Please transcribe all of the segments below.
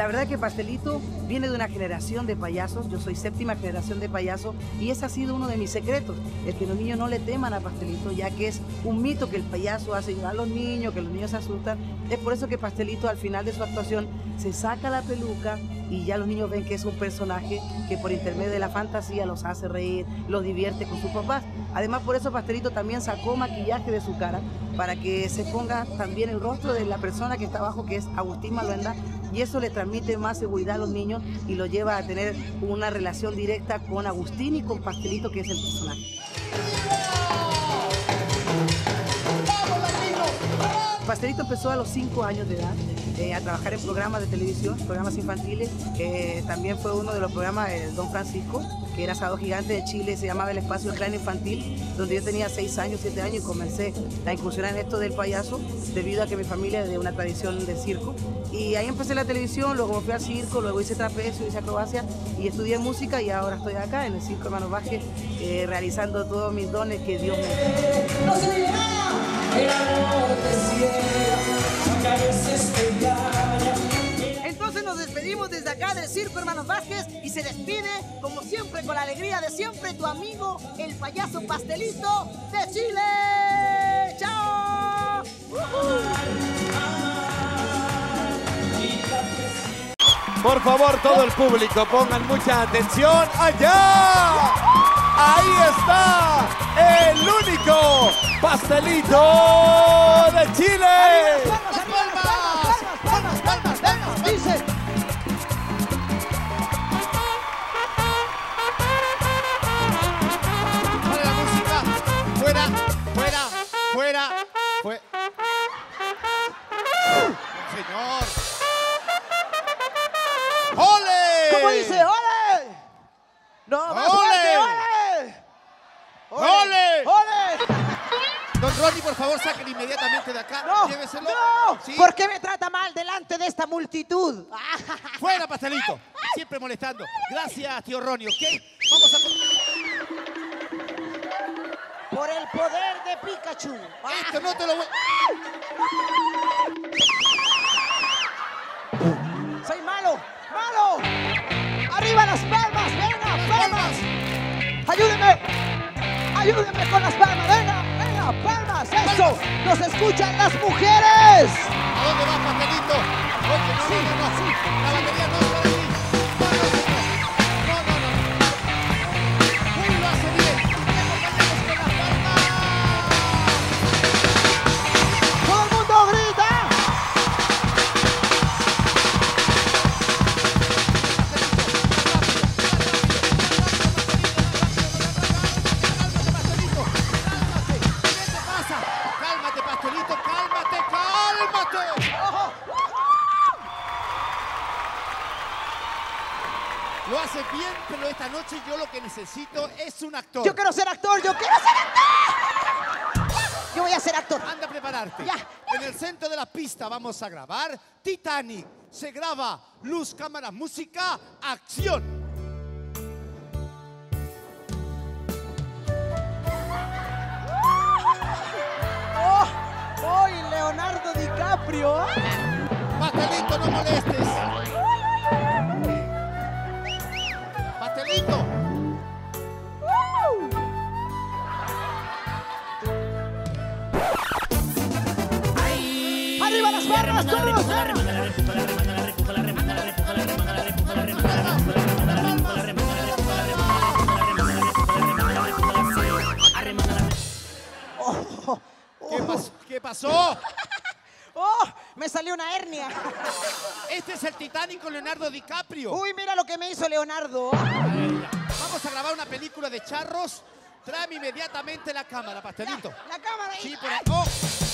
La verdad que Pastelito viene de una generación de payasos, yo soy séptima generación de payasos y ese ha sido uno de mis secretos, el que los niños no le teman a Pastelito, ya que es un mito que el payaso hace llorar a los niños, que los niños se asustan. Es por eso que Pastelito al final de su actuación se saca la peluca y ya los niños ven que es un personaje que por intermedio de la fantasía los hace reír, los divierte con sus papás. Además, por eso Pastelito también sacó maquillaje de su cara para que se ponga también el rostro de la persona que está abajo, que es Agustín Maluenda, y eso le transmite más seguridad a los niños y los lleva a tener una relación directa con Agustín y con Pastelito, que es el personaje. Pastelito empezó a los 5 años de edad a trabajar en programas de televisión, programas infantiles. También fue uno de los programas de Don Francisco, que era Sábado Gigante de Chile, se llamaba El Espacio del Clan Infantil, donde yo tenía 6 años, 7 años y comencé a incursionar en esto del payaso, debido a que mi familia es de una tradición de circo. Y ahí empecé la televisión, luego me fui al circo, luego hice trapecio, hice acrobacia y estudié música y ahora estoy acá en el Circo Hermanos Vázquez realizando todos mis dones que Dios me dio. Entonces nos despedimos desde acá del Circo Hermanos Vázquez y se despide, como siempre, con la alegría de siempre, tu amigo, el payaso Pastelito de Chile. ¡Chao! Por favor, todo el público, pongan mucha atención. ¡Allá! Ahí está el único Pastelito de Chile. ¡Palmas! Dice. Para la música. Fuera. Señor. ¡Ole! ¿Cómo dice? ¡Ole! No, más fuerte, ¡ole! Don Ronnie, por favor, sáquenlo inmediatamente de acá. ¡No! Lléveselo. ¡No! ¿Sí? ¿Por qué me trata mal delante de esta multitud? ¡Fuera, Pastelito! Siempre molestando. Gracias, tío Ronnie, ¿ok? Vamos a... Por el poder de Pikachu. Esto no te lo voy... ¡Soy malo! ¡Arriba las palmas! ¡Venga, palmas! ¡Ayúdenme con las palmas! ¡Venga, palmas! ¡Eso! ¡Nos escuchan las mujeres! ¿A dónde vas, Pastelito? Oye, no. La batería no es por aquí. No. Uy, lo hace bien. Acompañamos con las palmas. ¡Todo el mundo grita! Cálmate, Pastelito, cálmate. Lo hace bien, pero esta noche yo lo que necesito es un actor. Yo quiero ser actor. Yo voy a ser actor. Anda a prepararte. Ya. En el centro de la pista vamos a grabar Titanic. Se graba luz, cámara, música, acción. ¡Oh! Leonardo DiCaprio! Pastelito, no molestes. Pastelito. ¡Arriba las palmas, todos! ¿Qué pasó? ¡Oh! Me salió una hernia. Este es el Titanic con Leonardo DiCaprio. Uy, mira lo que me hizo Leonardo. Vamos a grabar una película de charros. Tráeme inmediatamente la cámara, Pastelito. La cámara ahí. Sí, por ahí. ¡Oh!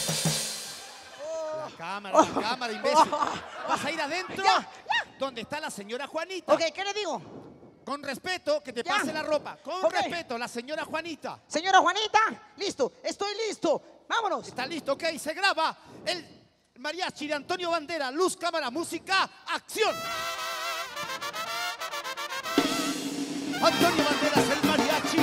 La cámara, imbécil. ¿Vas a ir adentro? Ya. ¿Dónde está la señora Juanita? Ok, ¿qué le digo? Con respeto, que te Ya. pase la ropa. Con Ok. respeto, la señora Juanita. Señora Juanita, listo, estoy listo. Vámonos. ¿Está listo? Ok, se graba el mariachi de Antonio Bandera. Luz, cámara, música, acción. Antonio Banderas, el mariachi.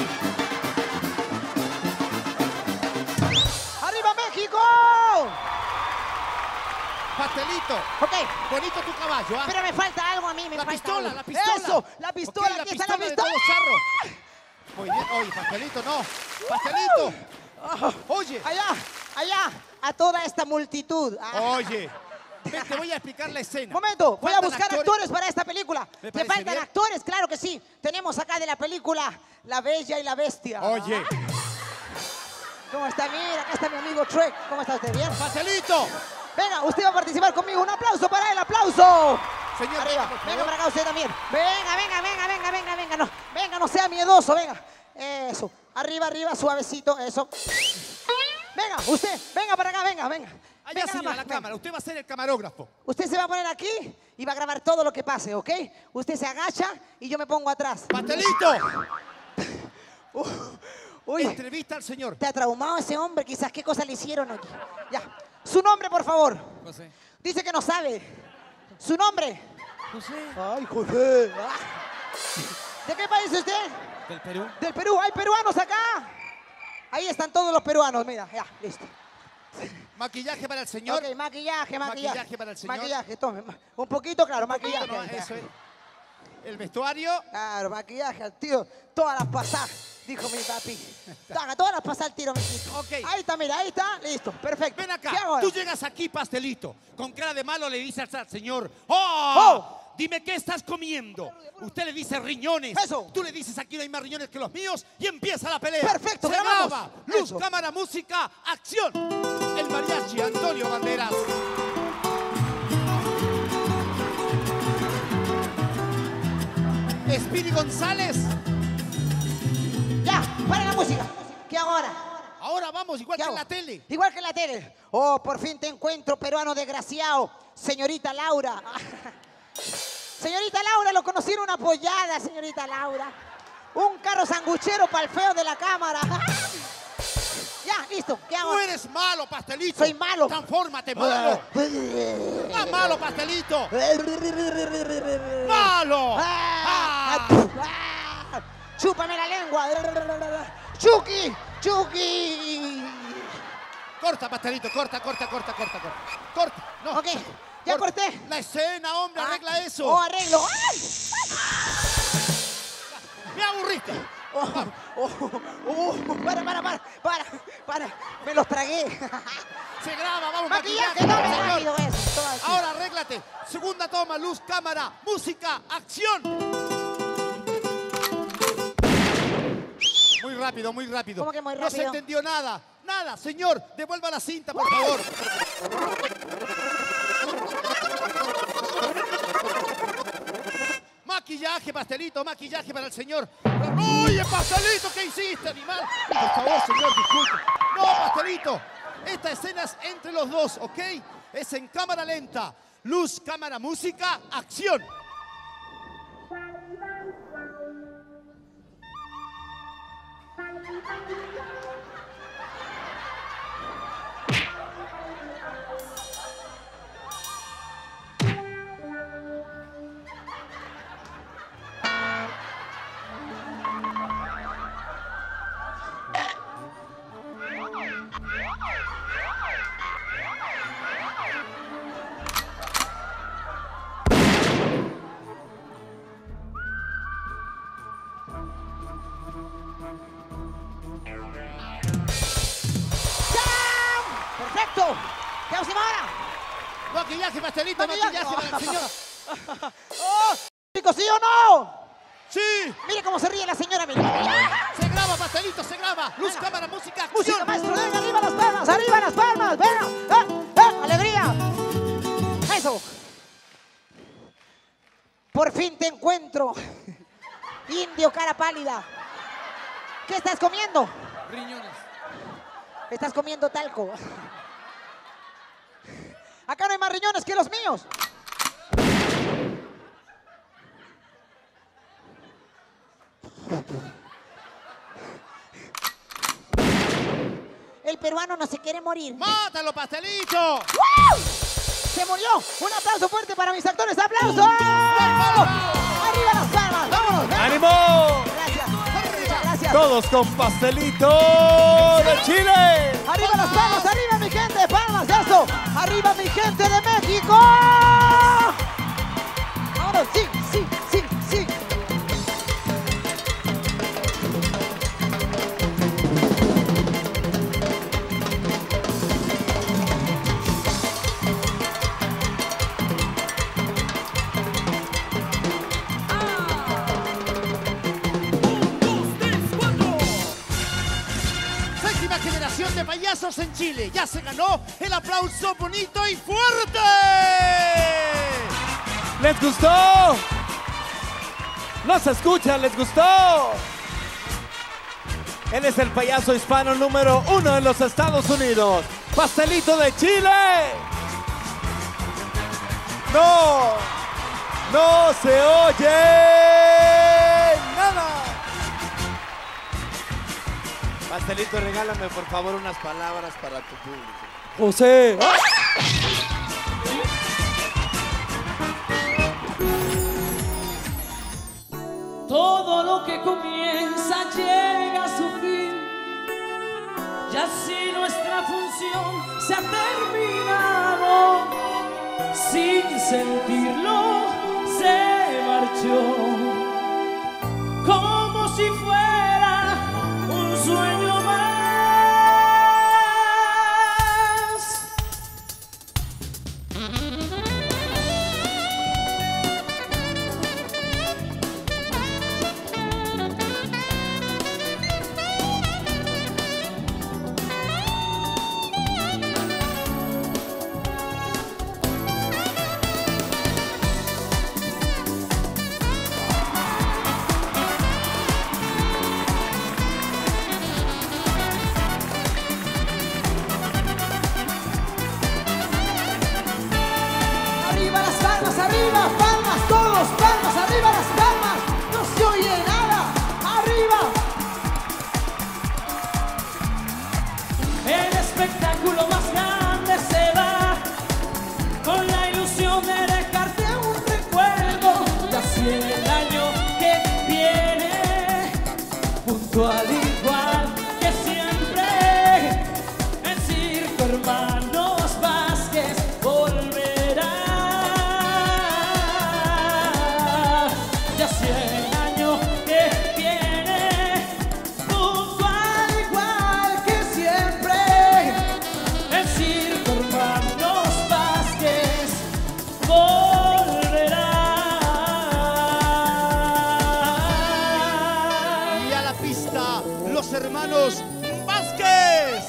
¡Arriba México! Pastelito. Pastelito. Ok. Bonito tu caballo, ¿ah? Pero me falta algo a mí, me falta pistola, algo. la pistola. Eso, la pistola, Ok, aquí está la de pistola. todo charro. Muy bien. Oye, Pastelito, no. Pastelito. Oye. Allá, a toda esta multitud. Oye. Ven, te voy a explicar la escena. Momento, voy a Faltan buscar actores para esta película. ¿Me ¿Te parece faltan bien? actores? Claro que sí. Tenemos acá de la película La Bella y la Bestia. Oye. ¿Cómo está? Mira, acá está mi amigo Trek. ¿Cómo está usted? ¿Bien? Pastelito. Venga, usted va a participar conmigo. Un aplauso para él, aplauso. Señor, Arriba, por favor. venga para acá usted también. Venga. No sea miedoso, venga. Eso. Arriba, suavecito, eso. Venga, usted, venga para acá, venga. Allá, Venga, señor, a la venga. cámara. Usted va a ser el camarógrafo. Usted se va a poner aquí y va a grabar todo lo que pase, ¿ok? Usted se agacha y yo me pongo atrás. ¡Pastelito! Uy, Entrevista al señor. ¿te ha traumado ese hombre? Quizás qué cosa le hicieron aquí. Ya. Su nombre, por favor. José. Dice que no sabe. Su nombre. José. Ay, José. ¿De qué país es usted? ¿Del Perú? Del Perú. Hay peruanos acá. Ahí están todos los peruanos, mira. Ya, listo. Maquillaje para el señor. Ok, maquillaje. Maquillaje para el señor. Maquillaje, tome. Un poquito, claro, maquillaje. No, ahí, eso ya. es. El vestuario. Claro, maquillaje al tío. Todas las pasadas, dijo mi papi. Todas las pasadas al tiro, mi chico. Ok. Ahí está, mira, ahí está. Listo, perfecto. Ven acá. ¿Qué hago? Tú llegas aquí, Pastelito. Con cara de malo le dices al señor. ¡Oh! Dime qué estás comiendo. Usted le dice riñones. Eso. Tú le dices aquí no hay más riñones que los míos y empieza la pelea. Perfecto, Se grabamos. graba. Luz, Eso. cámara, música, acción. El mariachi Antonio Banderas. Espiri González. Ya, para la música. ¿Qué hago ahora? Ahora vamos, igual ¿Qué que en hago? la tele. Igual que en la tele. Oh, por fin te encuentro, peruano desgraciado. Señorita Laura. Señorita Laura, lo conocí en una pollada, señorita Laura. Un carro sanguchero para el feo de la cámara. Ya, listo. ¿Qué hago? Tú eres malo, Pastelito. Soy malo. Transfórmate, malo. ¡Ah, malo, Pastelito! ¡Malo! ¡Ah! ¡Chúpame la lengua! ¡Chucky! ¡Chucky! Corta, Pastelito, corta. Corta, no. Ok, ya Corta. corté. La escena, hombre, arregla eso. ¡Oh, arreglo! ¡Ay! Me aburriste. Para. Me los tragué. Se graba, vamos, Maquillaje, señor. no, rápido eso. Todo así. Ahora arréglate. Segunda toma, luz, cámara, música, acción. Muy rápido, muy rápido. ¿Cómo que muy No se rápido? entendió nada. Nada, señor. Devuelva la cinta, por favor. Maquillaje, Pastelito, maquillaje para el señor. ¡Oye, Pastelito! ¿Qué hiciste, animal? Por favor, señor, disculpe. No, Pastelito. Esta escena es entre los dos, ¿ok? Es en cámara lenta. Luz, cámara, música, acción. ¡Perfecto! ¿Qué hacemos ahora? Maquillaje, Pastelito, maquillaje para el señor. ¡Oh! Chicos, ¿sí o no? ¡Sí! Mire cómo se ríe la señora. Mire. Se graba, Pastelito, se graba. Luz, cámara, música, acción. Música, maestro, venga, arriba las palmas, arriba las palmas, venga, alegría. Eso. Por fin te encuentro, indio cara pálida. ¿Qué estás comiendo? Riñones. Estás comiendo talco. Acá no hay más riñones que los míos. El peruano no se quiere morir. ¡Mátalo, Pastelito! ¡Wow! ¡Se murió! ¡Un aplauso fuerte para mis actores! ¡Aplauso! ¡Arriba las palmas! ¡Vámonos! ¡Venga! ¡Ánimo! Gracias. Muchas gracias. Todos con Pastelito de Chile. ¡Arriba las palmas! ¡Arriba, mi mi gente, palmas, eso. Arriba mi gente de México. Ahora sí, sí, sí, sí. Generación de payasos en Chile. Ya se ganó el aplauso bonito y fuerte. ¿Les gustó? No se escucha, ¿les gustó? Él es el payaso hispano número 1 en los Estados Unidos. Pastelito de Chile. No, no se oye nada. Pastelito, regálame por favor unas palabras para tu público. José. Todo lo que comienza llega a su fin, y así nuestra función se ha terminado. Sin sentirlo se marchó, como si fuera un sueño más. Arriba, palmas, todos, palmas, arriba las palmas, no se oye nada, arriba. El espectáculo más grande se va, con la ilusión de dejarte un recuerdo, y así el año que viene, puntual igual que siempre, el circo Hermanos Vázquez volverá. Los Hermanos Vázquez.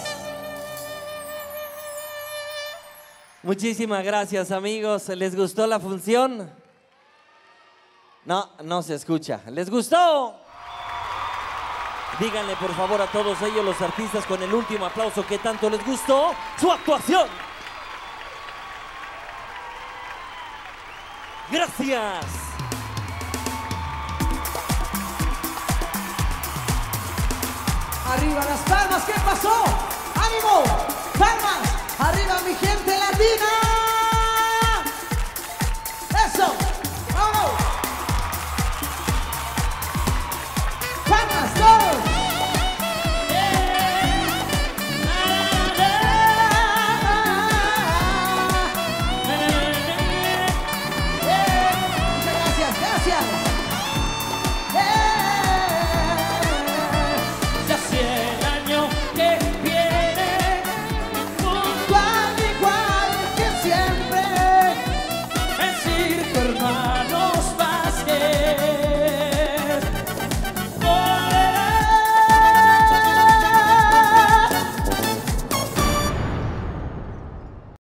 Muchísimas gracias, amigos. ¿Les gustó la función? No, no se escucha. ¿Les gustó? Díganle por favor a todos ellos, los artistas, con el último aplauso, ¿qué tanto les gustó su actuación? Gracias. Arriba las palmas, ¿qué pasó? ¡Ánimo! ¡Palmas! ¡Arriba mi gente latina! ¡Eso! ¡Vamos! ¡Palmas todos!